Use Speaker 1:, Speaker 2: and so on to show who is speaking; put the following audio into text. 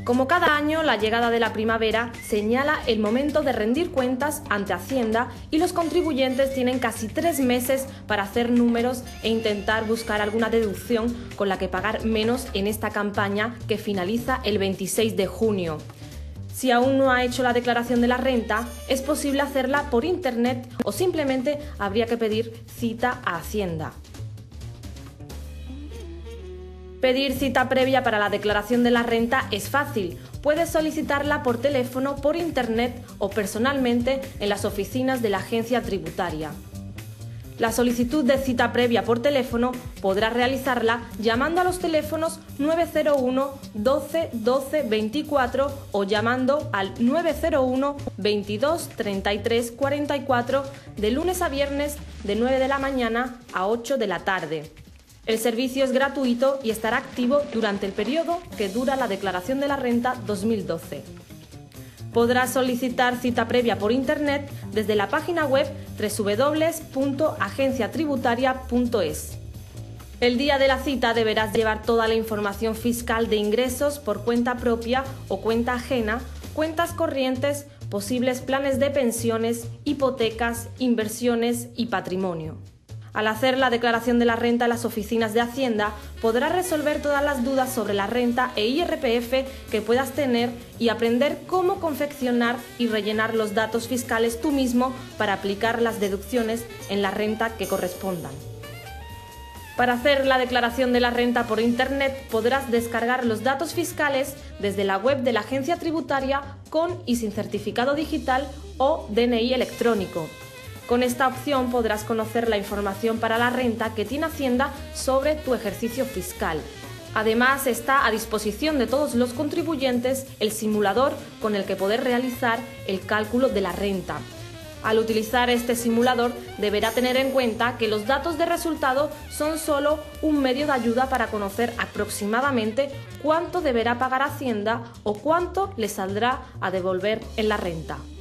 Speaker 1: Como cada año, la llegada de la primavera señala el momento de rendir cuentas ante Hacienda y los contribuyentes tienen casi 3 meses para hacer números e intentar buscar alguna deducción con la que pagar menos en esta campaña que finaliza el 26 de junio. Si aún no ha hecho la declaración de la renta, es posible hacerla por internet o simplemente habría que pedir cita a Hacienda. Pedir cita previa para la declaración de la renta es fácil. Puedes solicitarla por teléfono, por internet o personalmente en las oficinas de la agencia tributaria. La solicitud de cita previa por teléfono podrás realizarla llamando a los teléfonos 901 12 12 24 o llamando al 901 22 33 44 de lunes a viernes de 9 de la mañana a 8 de la tarde. El servicio es gratuito y estará activo durante el periodo que dura la declaración de la renta 2012. Podrás solicitar cita previa por internet desde la página web www.agenciatributaria.es. El día de la cita deberás llevar toda la información fiscal de ingresos por cuenta propia o cuenta ajena, cuentas corrientes, posibles planes de pensiones, hipotecas, inversiones y patrimonio. Al hacer la declaración de la renta en las oficinas de Hacienda, podrás resolver todas las dudas sobre la renta e IRPF que puedas tener y aprender cómo confeccionar y rellenar los datos fiscales tú mismo para aplicar las deducciones en la renta que correspondan. Para hacer la declaración de la renta por internet podrás descargar los datos fiscales desde la web de la agencia tributaria con y sin certificado digital o DNI electrónico. Con esta opción podrás conocer la información para la renta que tiene Hacienda sobre tu ejercicio fiscal. Además, está a disposición de todos los contribuyentes el simulador con el que poder realizar el cálculo de la renta. Al utilizar este simulador, deberá tener en cuenta que los datos de resultado son solo un medio de ayuda para conocer aproximadamente cuánto deberá pagar Hacienda o cuánto le saldrá a devolver en la renta.